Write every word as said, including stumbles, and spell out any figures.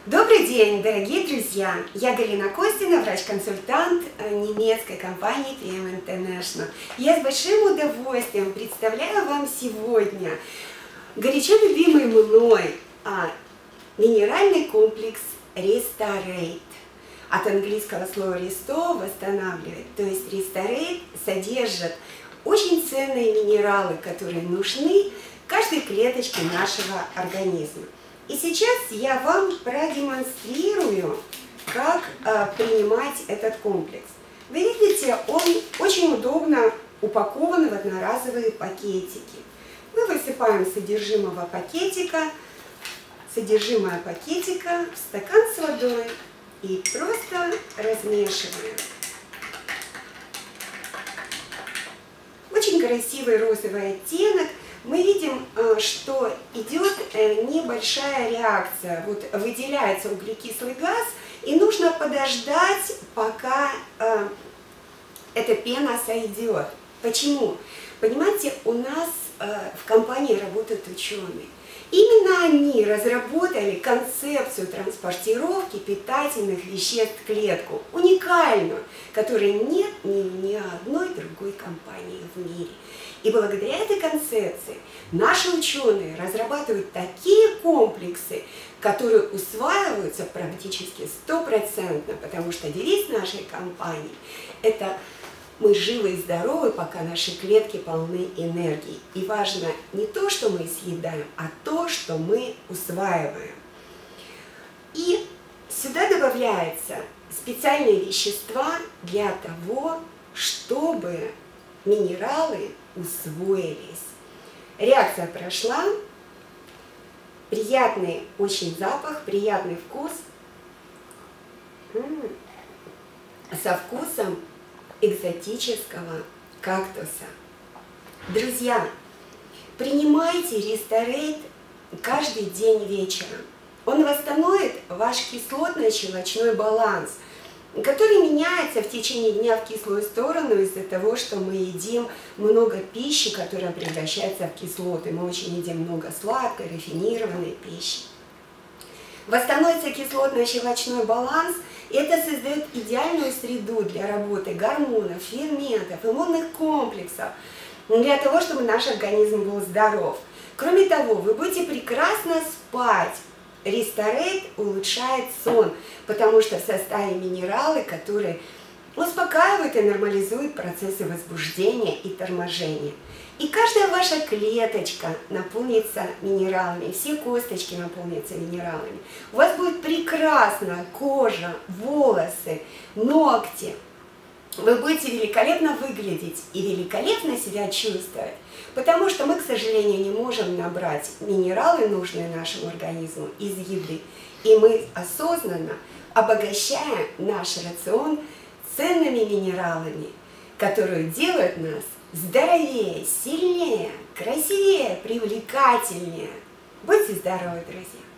Добрый день, дорогие друзья! Я Галина Костина, врач-консультант немецкой компании три эм International. Я с большим удовольствием представляю вам сегодня горячо любимый мной а, минеральный комплекс Restorate. От английского слова restore – восстанавливать. То есть Restorate содержит очень ценные минералы, которые нужны каждой клеточке нашего организма. И сейчас я вам продемонстрирую, как э, принимать этот комплекс. Вы видите, он очень удобно упакован в одноразовые пакетики. Мы высыпаем содержимого пакетика, содержимое пакетика в стакан с водой и просто размешиваем. Очень красивый розовый оттенок. Мы видим, что идет небольшая реакция, вот выделяется углекислый газ, и нужно подождать, пока э, эта пена сойдет. Почему? Понимаете, у нас э, в компании работают ученые. Именно они разработали концепцию транспортировки питательных веществ в клетку, уникальную, которой нет ни, ни одной другой компании в мире. И благодаря этой концепции наши ученые разрабатывают такие комплексы, которые усваиваются практически стопроцентно, потому что девиз нашей компании – это «Мы живы и здоровы, пока наши клетки полны энергии». И важно не то, что мы съедаем, а то, что мы усваиваем. И сюда добавляются специальные вещества для того, чтобы минералы усвоились. Реакция прошла, приятный очень запах, приятный вкус, М-м, со вкусом экзотического кактуса. Друзья, принимайте Restorate каждый день вечером. Он восстановит ваш кислотно-щелочной баланс, который меняется в течение дня в кислую сторону из-за того, что мы едим много пищи, которая превращается в кислоты. Мы очень едим много сладкой, рафинированной пищи. Восстановится кислотно-щелочной баланс, и это создает идеальную среду для работы гормонов, ферментов, иммунных комплексов, для того, чтобы наш организм был здоров. Кроме того, вы будете прекрасно спать. Restorate улучшает сон, потому что в составе минералы, которые успокаивают и нормализуют процессы возбуждения и торможения. И каждая ваша клеточка наполнится минералами, все косточки наполнятся минералами. У вас будет прекрасная кожа, волосы, ногти. Вы будете великолепно выглядеть и великолепно себя чувствовать, потому что мы, к сожалению, не можем набрать минералы, нужные нашему организму, из еды. И мы осознанно обогащаем наш рацион ценными минералами, которые делают нас здоровее, сильнее, красивее, привлекательнее. Будьте здоровы, друзья!